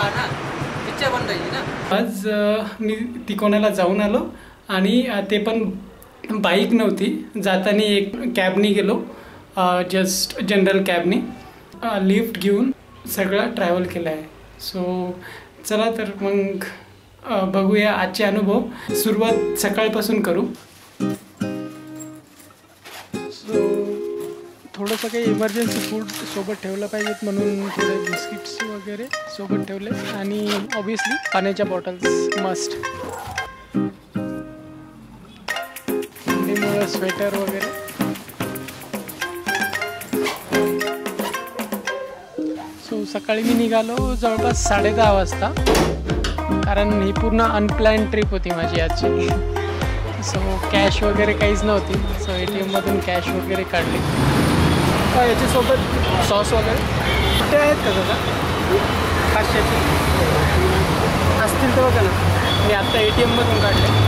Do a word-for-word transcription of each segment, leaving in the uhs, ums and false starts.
आज मी तिकोनाला जाऊन आलो आणि ते पण बाईक नव्हती, जाताना एक कॅबनी गेलो, जस्ट जनरल कॅबनी लिफ्ट घेऊन सगळं ट्रॅव्हल केलं आहे. सो चला तर मग बघूया आजचे अनुभव. सुरुवात सकाळपासून करू. सो थोडंसं काही इमर्जन्सी फूड सोबत ठेवलं पाहिजेत म्हणून थोडे बिस्किट्स वगैरे सोबत ठेवले आणि ऑब्वियसली पाण्याच्या बॉटल्स मस्ट. थंडीमुळे स्वेटर वगैरे. सो सकाळी मी निघालो जवळपास साडे दहा वाजता, कारण ही पूर्ण अनप्लॅन ट्रिप होती माझी आजची. सो कॅश वगैरे काहीच नव्हती, सो ए टी एममधून कॅश वगैरे काढली. याच्यासोबत सॉस वगैरे कुठे आहेत का दादा? पाचशेचे असतील तर बघा ना, मी आत्ता ए टी एममधून काढले.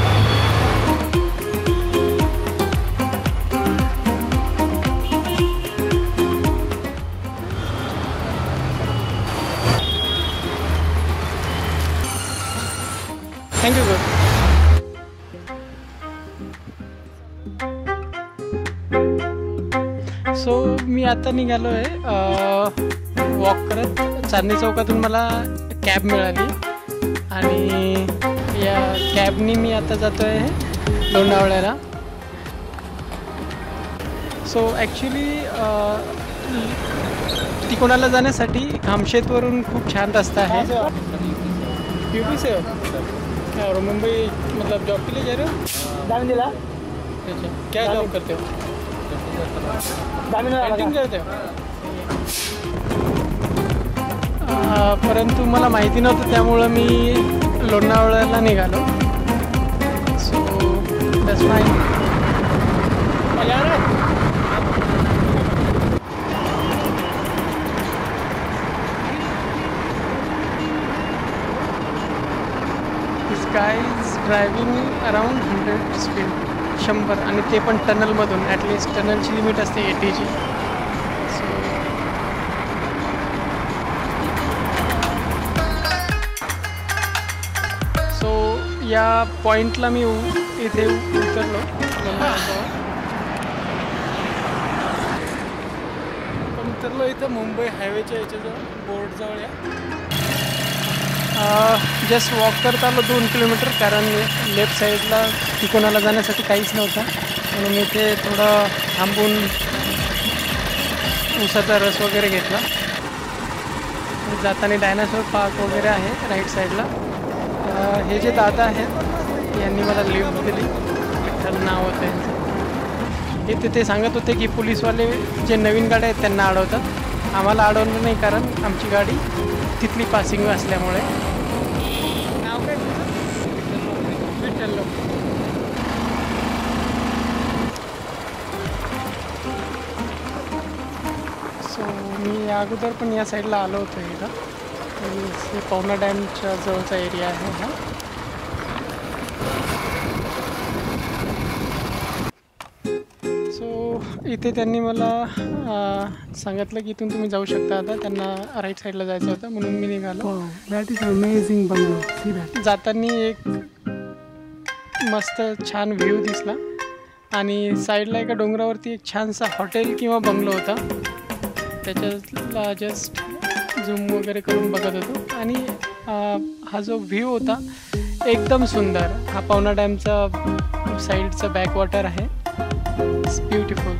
Thank you sir. सो मी आता निघालो आहे वॉक करत. चांदणी चौकातून मला कॅब मिळाली आणि या कॅबनी मी आता जातो आहे लोणावळ्याला. सो ॲक्च्युली तिकोनाला जाण्यासाठी खामशेतवरून खूप छान रस्ता है. यू पी से और मुंबई मतलब जॉब के लिए जा रहे हो? दामिनीला. अच्छा, क्या जॉब करते हो? पेंटिंग करते हो? परंतु मला माहिती नव्हतं, त्यामुळं मी लोणावळ्याला निघालो. So that's fine. This guy is driving around hundred speed, शंभर, आणि ते पण टनलमधून. ॲटलिस्ट टनलची लिमिट असते एटीची. सो सो या पॉईंटला मी इथे उतरलो. उतरलो इथं मुंबई हायवेच्या याच्याजवळ, बोर्डजवळ. या जस्ट वॉक करत आलो दोन किलोमीटर, कारण लेफ्ट साईडला तिकोनाला जाण्यासाठी काहीच नव्हतं, म्हणून इथे थोडं थांबून ऊसाचा रस वगैरे घेतला. जाताना डायनासोर पार्क वगैरे आहे राईट साईडला. हे जे दादा आहेत यांनी मला लिफ्ट दिली, विठ्ठल नाव होतं यांचं. हे तिथे सांगत होते की पोलीसवाले जे नवीन गाड्या आहेत त्यांना अडवतात. आम्हाला अडवलं नाही, कारण आमची गाडी तिथली पासिंग असल्यामुळे. नाव काय विठ्ठल लोक. सो मी अगोदर पण या साईडला आलो होतो इथं. हे पवना डॅमच्या जवळचा एरिया आहे हा. सो इथे त्यांनी मला सांगितलं की इथून तुम्ही जाऊ शकता. आता त्यांना राईट साईडला जायचं होतं म्हणून मी निघालो. That is amazing bungalow. जाताना एक मस्त छान व्ह्यू दिसला आणि साईडला एका डोंगरावरती एक छानसा हॉटेल किंवा बंगलो होता. त्याच्यातला जस्ट झूम वगैरे करून बघत होतो आणि हा जो व्ह्यू होता एकदम सुंदर. हा पवना डॅमचा साईडचा बॅकवॉटर आहे. It's beautiful.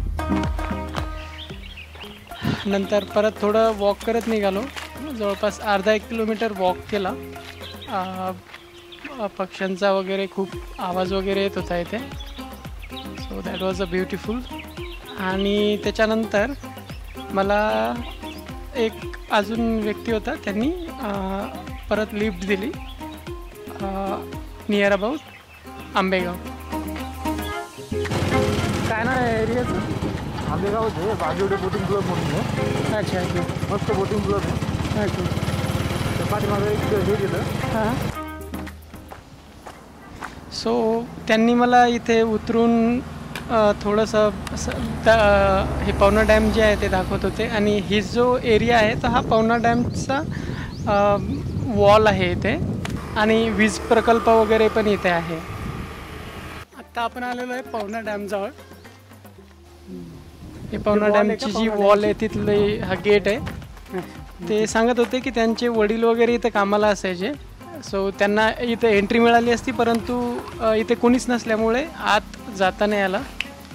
नंतर परत थोडं वॉक करत निघालो. जवळपास अर्धा एक किलोमीटर वॉक केला. पक्ष्यांचा वगैरे खूप आवाज वगैरे येत होता इथे. So that was a beautiful. आणि त्याच्यानंतर मला एक अजून व्यक्ती होता, त्यांनी परत लिफ्ट दिली नियर अबाउट आंबेगाव. काय ना एरियाचं? आंबेगाव आहे, बागेवडे बोटिंग क्लब म्हणून आहे. अच्छा अच्छा, मस्त बोटिंग क्लब आहे. अच्छा, त्या पाठीमागे एक हे गेलं. हां. सो त्यांनी मला इथे उतरून थोडंसं हे पवना डॅम जे आहे ते दाखवत होते. आणि ही जो एरिया आहे तर हा पवना डॅमचा वॉल आहे इथे आणि वीज प्रकल्प वगैरे पण इथे आहे. आत्ता आपण आलेलो आहे पवना डॅमजवळ. हे पवना डॅमची जी वॉल आहे तिथले हा गेट आहे. ते सांगत होते की त्यांचे वडील वगैरे इथे कामाला असायचे, सो त्यांना इथे एंट्री मिळाली असती, परंतु इथे कोणीच नसल्यामुळे आत जाता नाही आला.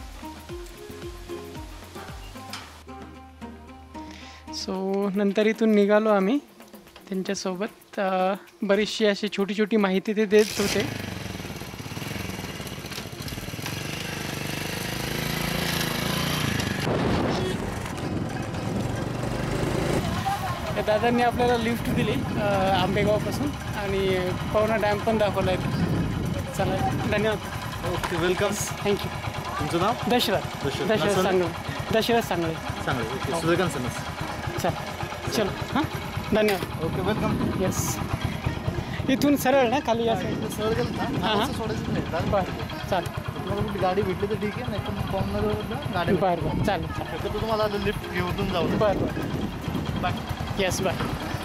सो नंतर इथून निघालो आम्ही त्यांच्यासोबत. बरीचशी अशी छोटी छोटी माहिती ते देत होते. दादांनी आपल्याला लिफ्ट दिली आंबेगावपासून आणि पवना डॅम पण दाखवला आहे. चला धन्यवाद. Okay welcome. थँक्यू. तुमचं नाव? दशरथ. दशरथ. दशरथ सांगळे. दशरथ सांगळे. चांगलं. ओके सूर्यकांत समज. चल चलो हां धन्यवाद. Okay welcome. येस. इथून सरळ ना खाली असं सरळ गेलं ना हां हां सोडायचं नाही. बरं चालेल. तुम्हाला कुठली गाडी भेटली तर ठीक आहे, नाही तर पवनाजवळ गाडी. बरं बरं चालेल चालेल. शक्यतो तुम्हाला लिफ्ट घेऊन जाऊ. बरं बरं बाय. Yes bye.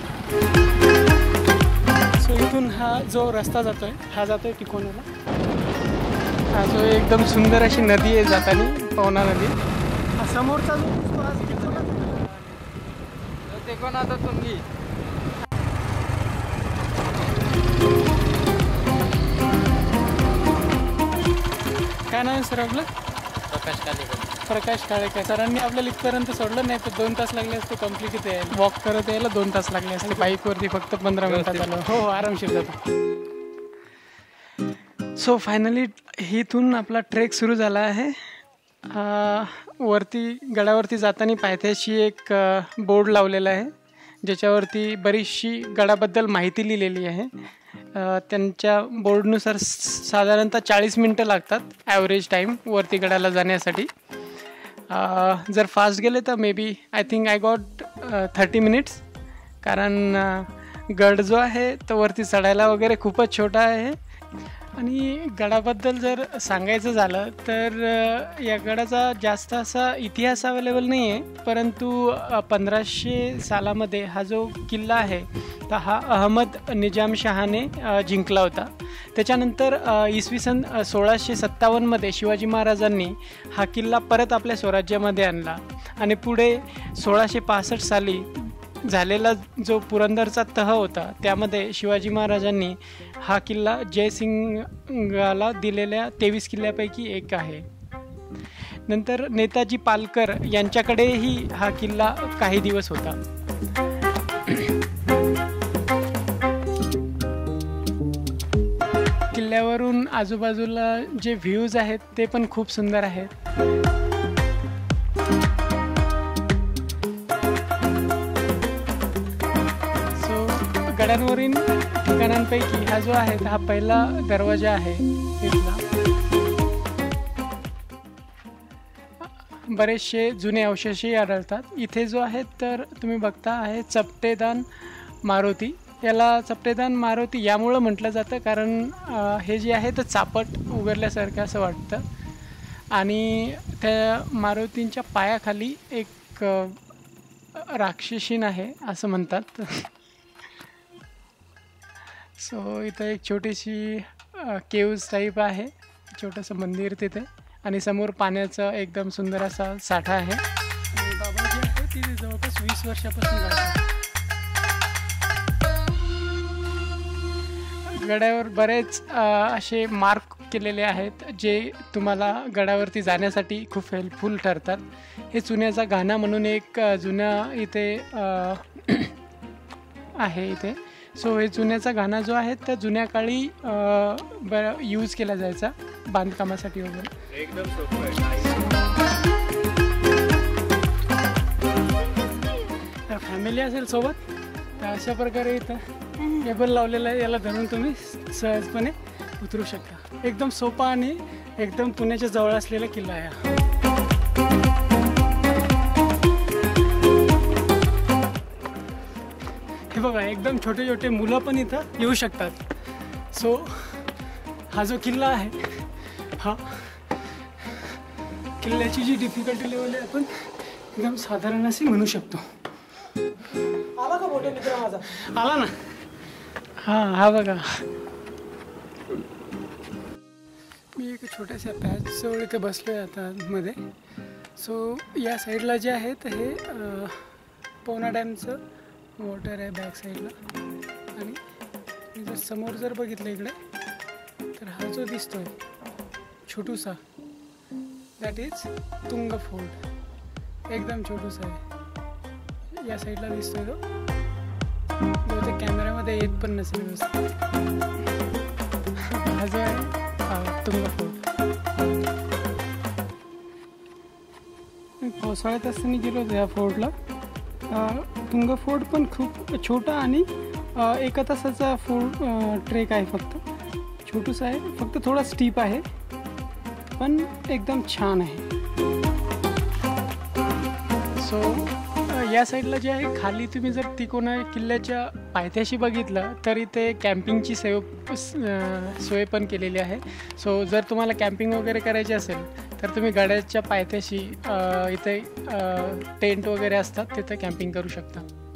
सो इथून हा जो रस्ता जातो आहे हा जातो आहे टिकोणाला. हा जो एकदम सुंदर अशी नदी आहे जाताना, पवना नदी. हा समोरचा जो आता तुम्ही काय नाव आहे सर आपलं? प्रकाश कालेकर. प्रकाश काळेकर. सरांनी आपल्याला इथपर्यंत सोडलं, नाही तर दोन तास लागले असते कम्प्लीट इथे यायला. वॉक करत यायला दोन तास लागले असते. बाईकवरती फक्त पंधरा मिनिटात आलं. हो हो आरामशीर जातो. सो फायनली इथून आपला ट्रेक सुरू झाला आहे. वरती गडावरती जाताना पायथ्याशी एक बोर्ड लावलेला आहे ज्याच्यावरती बरीचशी गडाबद्दल माहिती लिहिलेली आहे. त्यांच्या बोर्डनुसार साधारणतः चाळीस मिनटं लागतात ॲव्हरेज टाईम वरती गडाला जाण्यासाठी. जर फास्ट गेले तर maybe I think I got thirty minutes, कारण गड जो आहे तो वरती चढायला वगैरे खूपच छोटा आहे. आणि गडाबद्दल जर सांगायचं झालं तर या गडाचा जास्त असा इतिहास अवेलेबल नाही आहे, परंतु पंधराशे सालामध्ये हा जो किल्ला आहे तर हा अहमद निजामशहाने जिंकला होता. त्याच्यानंतर इसवी सन सोळाशे सत्तावन्नमध्ये शिवाजी महाराजांनी हा किल्ला परत आपल्या स्वराज्यामध्ये आणला आणि पुढे सोळाशे पासष्ट साली झालेला जो पुरंदरचा तह होता त्यामध्ये शिवाजी महाराजांनी हा किल्ला जयसिंगाला दिलेल्या तेवीस किल्ल्यापैकी एक आहे. नंतर नेताजी पालकर यांच्याकडेही हा किल्ला काही दिवस होता. किल्ल्यावरून आजूबाजूला जे व्ह्यूज आहेत ते पण खूप सुंदर आहेत. गडांवरील ठिकाणांपैकी हा जो आहे हा पहिला दरवाजा आहे इथला. बरेचसे जुने अवशेषही आढळतात इथे. जो आहे तर तुम्ही बघता आहे चपटेदान मारुती. याला चपटेदान मारुती यामुळं म्हटलं जातं कारण हे जे आहे तर चापट उघडल्यासारखं असं वाटतं आणि त्या मारुतींच्या पायाखाली एक राक्षसीन आहे असं म्हणतात. सो इथं एक छोटीशी केव्ज टाईप आहे, छोटंसं मंदिर तिथे आणि समोर पाण्याचा एकदम सुंदर असा साठा आहे. आणि बाबा जे आहे तिथे जवळपास वीस वर्षापासून राहतात. गडावर बरेच असे मार्क केलेले आहेत जे तुम्हाला गडावरती जाण्यासाठी खूप हेल्पफुल ठरतात. हे चुन्याचा घाणा म्हणून एक जुन्या इथे आहे इथे. सो हे चुन्याचा घाणा जो आहे तर जुन्या काळी ब यूज केला जायचा बांधकामासाठी वगैरे. एकदम सोपं आहे. तर फॅमिली असेल सोबत तर अशा प्रकारे इथं केबल लावलेलं आहे, याला धरून तुम्ही सहजपणे उतरू शकता. एकदम सोपा आणि एकदम पुण्याच्या जवळ असलेला किल्ला आहे. हे बघा एकदम छोटे छोटे मुलं पण इथं येऊ शकतात. सो हा जो किल्ला आहे हा किल्ल्याची जी डिफिकल्टी लेवल आहे आपण एकदम साधारण अशी म्हणू शकतो. आला का मोठे मित्र माझा? आला ना. हां हा बघा, मी एक छोट्याशा पॅचजवळ इथे बसलो आहे आता मध्ये. सो या साईडला जे आहे तर हे अ, पवना डॅमचं वॉटर आहे बॅक साईडला. आणि मी जर समोर जर बघितलं इकडे तर हा जो दिसतोय छोटूसा, दॅट इज तुंग फोर्ट. एकदम छोटूसा आहे, या साईडला दिसतोय तो. बहुतेक कॅमेऱ्यामध्ये येत पण नसेल व्यवस्थित. हा जो आहे हा तुंग फोर्ट. मी पावसाळ्यात असताना गेलो होतो या फोर्टला. तुंग फोर्ट पण खूप छोटा आणि अ, एका तासाचा फोर्ट ट्रेक आहे. फक्त छोटूसा आहे, फक्त थोडा स्टीप आहे, पण एकदम छान आहे. सो या साईडला जे आहे खाली तुम्ही जर तिकोना किल्ल्याच्या पायथ्याशी बघितलं तर इथे कॅम्पिंगची सेव सोय पण केलेली आहे. सो जर तुम्हाला कॅम्पिंग वगैरे करायची असेल तर तुम्ही गडाच्या पायथ्याशी इथे टेंट वगैरे असतात, तिथे कॅम्पिंग करू शकता.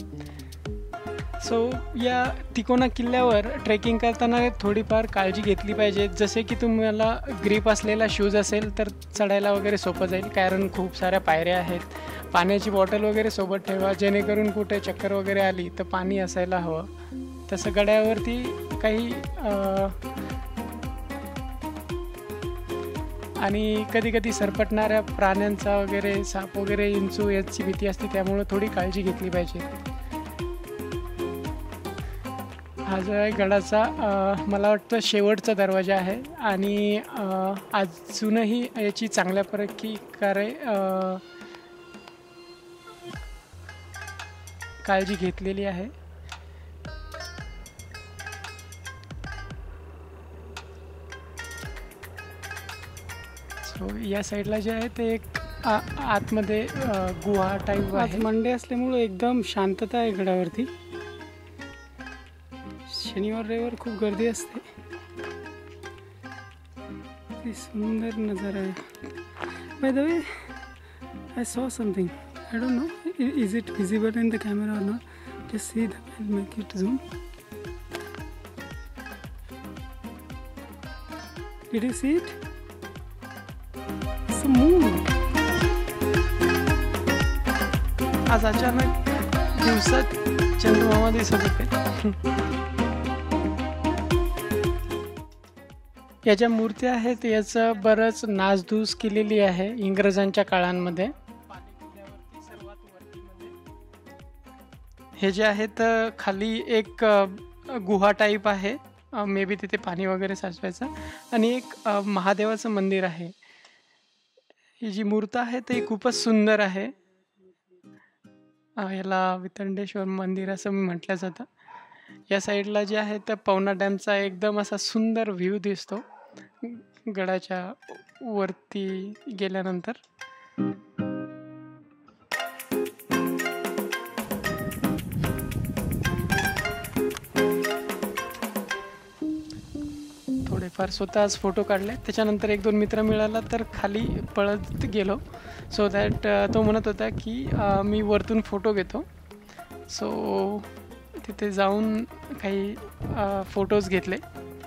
सो या तिकोना किल्ल्यावर ट्रेकिंग करताना थोडीफार काळजी घेतली पाहिजे. जसे की तुम्हाला ग्रीप असलेला शूज असेल तर चढायला वगैरे सोपं जाईल, कारण खूप साऱ्या पायऱ्या आहेत. पाण्याची बॉटल वगैरे सोबत ठेवा, जेणेकरून कुठे चक्कर वगैरे आली तर पाणी असायला हवं. तसं गड्यावरती काही आणि कधी कधी सरपटणाऱ्या प्राण्यांचा वगैरे, साप वगैरे, इंचू याची भीती असते, त्यामुळे थोडी काळजी घेतली पाहिजे. हा जो आहे गडाचा मला वाटतं शेवटचा दरवाजा आहे आणि अजूनही याची चांगल्या प्रकारे काळजी घेतलेली आहे. सो या साईडला जे आहे ते एक आतमध्ये गुहा टाईप आहे. मंडे असल्यामुळे एकदम शांतता आहे गडावरती. शनिवार रविवार खूप गर्दी असते. किती सुंदर नजारा आहे. By the way, I saw something. I don't know, is it visible in the camera or not? Just see that, I'll make it zoom. Did you see it? It's a moon. आज अचानक दिवसात चंद्रमामा दिसत होते. या ज्या मूर्त्या आहेत याचं बरंच नासधूस केलेली आहे इंग्रजांच्या काळांमध्ये. हे जे आहेत खाली एक गुहा टाईप आहे, मे बी तिथे पाणी वगैरे साचवायचं, आणि एक महादेवाचं मंदिर आहे. ही जी मूर्त आहे ते खूपच सुंदर आहे. याला वितंडेश्वर मंदिर असं म्हटलं जातं. या साईडला जे आहे तर पवना डॅमचा एकदम असा सुंदर व्ह्यू दिसतो गडाच्या वरती गेल्यानंतर. थोडेफार स्वतःच फोटो काढले, त्याच्यानंतर एक दोन मित्र मिळाला तर खाली पळत गेलो. सो दॅट तो म्हणत होता की मी वरतून फोटो घेतो. सो तिथे जाऊन काही फोटोज घेतले.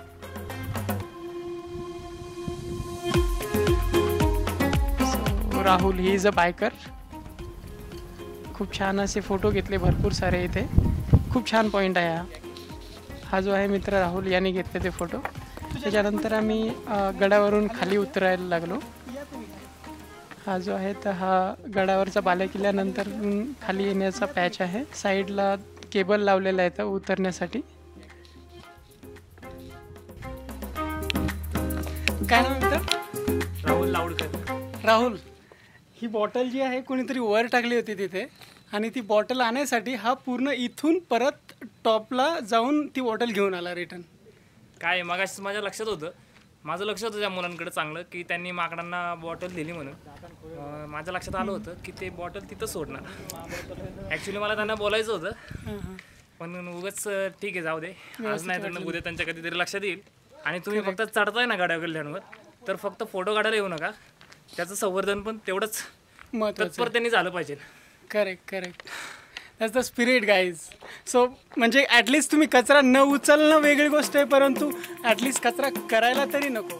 So Rahul he is a biker. खूप छान असे फोटो घेतले भरपूर सारे इथे. खूप छान पॉईंट आहे हा. हा जो आहे मित्र राहुल याने घेतले ते फोटो. त्याच्यानंतर आम्ही गडावरून खाली उतरायला लागलो. हा जो आहे तर हा गडावरचा बालेकिल्ल्यानंतर खाली येण्याचा पॅच आहे. साईडला केबल लावलेला आहे तर उतरण्यासाठी. काय नाव मित्र? राहुल लावडकर. राहुल, ही बॉटल जी आहे कोणीतरी वर टाकली होती तिथे, आणि ती बॉटल आणण्यासाठी हा पूर्ण इथून परत टॉपला जाऊन ती बॉटल घेऊन आला रिटर्न. काय मगाशी माझ्या लक्षात होतं, माझं लक्ष होतं त्या मुलांकडे चांगलं की त्यांनी माकडांना बॉटल दिली म्हणून. माझ्या लक्षात आलं होतं की ते बॉटल तिथं सोडणार. ॲक्च्युली मला त्यांना बोलायचं होतं, पण उगाच ठीक आहे जाऊ दे, आज नाही तर उद्या त्यांच्या कधीतरी लक्षात येईल. आणि तुम्ही फक्त चढताय ना गड्या किल्ल्यांवर तर फक्त फोटो काढायला येऊ नका, त्याचं संवर्धन पण तेवढंच महत्त्वाचं तत्पर त्यांनी झालं पाहिजे. Correct correct. That's the spirit guys. So म्हणजे ॲटलिस्ट तुम्ही कचरा न उचलणं वेगळी गोष्ट आहे, परंतु ॲटलिस्ट कचरा करायला तरी नको.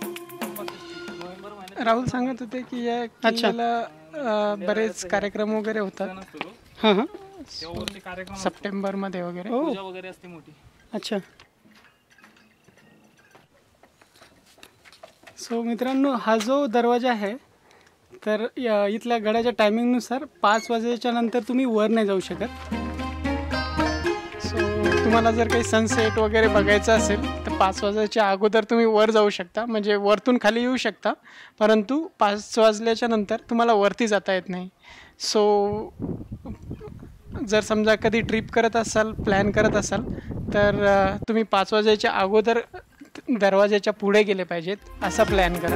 राहुल सांगत होते की या किल्ल्याला बरेच कार्यक्रम वगैरे होतात. हां हां सप्टेंबरमध्ये वगैरे वगैरे असते मोठी. अच्छा. सो मित्रांनो, हा जो दरवाजा आहे तर इथल्या गडाच्या टायमिंगनुसार पाच वाजेच्या नंतर तुम्ही वर नाही जाऊ शकत. सो तुम्हाला जर काही सनसेट वगैरे बघायचं असेल तर पाच वाजायच्या अगोदर तुम्ही वर जाऊ शकता, म्हणजे वरतून खाली येऊ शकता, परंतु पाच वाजल्याच्या नंतर तुम्हाला वरती जाता येत नाही. सो जर समजा कधी ट्रिप करत असाल, प्लॅन करत असाल तर तुम्ही पाच वाजायच्या अगोदर दरवाजाच्या पुढे गेले पाहिजेत, असा प्लॅन करा.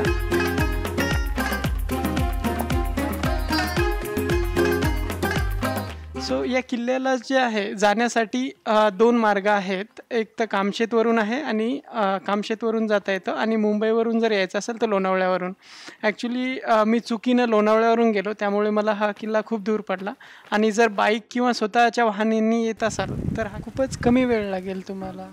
सो या किल्ल्याला जे आहे जाण्यासाठी दोन मार्ग आहेत. एक तर कामशेतवरून आहे आणि कामशेतवरून जाता येतं, आणि मुंबईवरून जर यायचं असेल तर लोणावळ्यावरून. ॲक्च्युली मी चुकीनं लोणावळ्यावरून गेलो, त्यामुळे मला हा किल्ला खूप दूर पडला. आणि जर बाईक किंवा स्वतःच्या वाहनांनी येत असाल तर हा खूपच कमी वेळ लागेल तुम्हाला.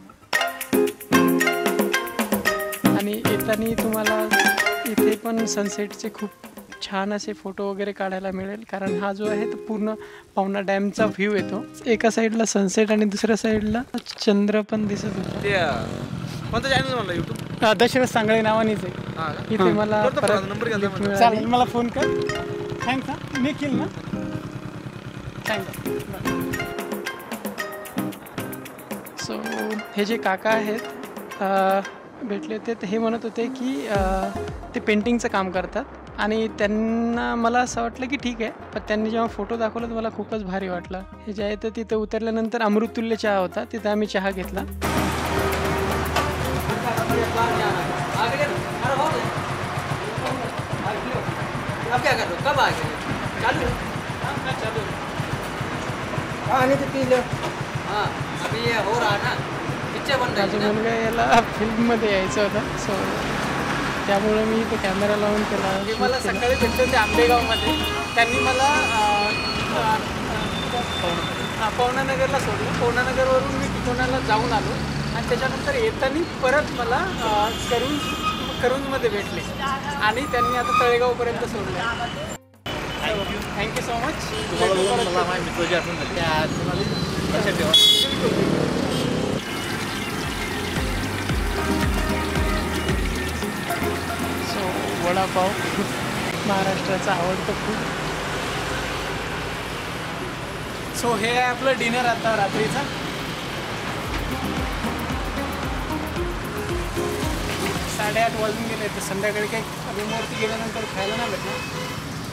आणि येताना तुम्हाला इथे पण सनसेटचे खूप छान असे फोटो वगैरे काढायला मिळेल, कारण हा जो आहे तो पूर्ण पवना डॅमचा व्ह्यू येतो. एका साईडला सनसेट आणि दुसऱ्या साईडला चंद्र पण दिसत होतं. दशरथ सांगळे नावानेच आहे. इथे मला चालेल, मला फोन कर. थँक्स. हां निखिल ना, थँक्स. सो हे जे काका आहेत भेटले होते, तर हे म्हणत होते की ते पेंटिंगचं काम करतात, आणि त्यांना मला असं वाटलं की ठीक आहे, पण त्यांनी जेव्हा फोटो दाखवला तर मला खूपच भारी वाटलं. हे जे आहे तर तिथं उतरल्यानंतर अमृततुल्य चहा होता, तिथं आम्ही चहा घेतला. माझा मुलगा याला फिल्ममध्ये यायचं होतं, सो त्यामुळे मी इथे कॅमेरा लावून त्याला. मला सकाळी भेटले होते आंबेगावमध्ये, त्यांनी मला पवनानगरला सोडलं. पवनानगरवरून मी टिकोणाला जाऊन आलो, आणि त्याच्यानंतर येताना परत मला करूंज करूंजमध्ये भेटले, आणि त्यांनी आता तळेगावपर्यंत सोडलं. Thank you thank you so much. So vada pav महाराष्ट्राचा आवडतं फूड. सो हे आहे आपलं डिनर आता रात्रीचा. साडेआठ वाजून गेले, तर संध्याकाळी काही रूमवरती गेल्यानंतर खायला नाही भेटणार.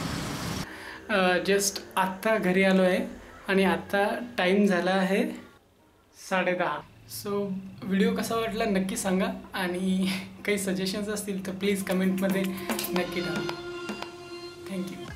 जस्ट आत्ता घरी आलो आहे, आणि आत्ता टाईम झाला आहे साडे दहा. सो व्हिडिओ कसा वाटला नक्की सांगा, आणि काही सजेशन्स असतील तर प्लीज कमेंटमध्ये नक्की टाका. थँक्यू.